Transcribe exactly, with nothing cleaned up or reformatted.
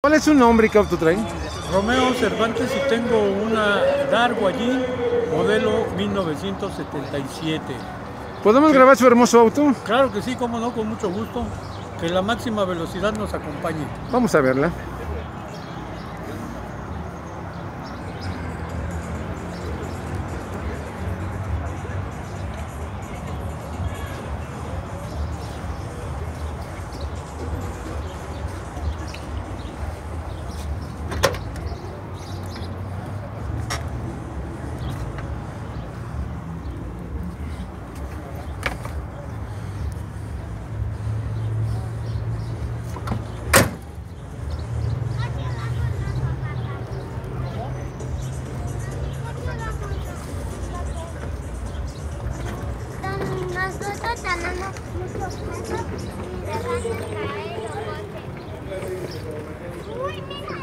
¿Cuál es su nombre y qué auto trae? Romeo Cervantes y tengo una Dargo allí, modelo mil novecientos setenta y siete. ¿Podemos grabar su hermoso auto? Claro que sí, cómo no, con mucho gusto. Que la máxima velocidad nos acompañe. Vamos a verla. Nosotros tenemos muchos pesos y se van a caer los botes. Uy, mira.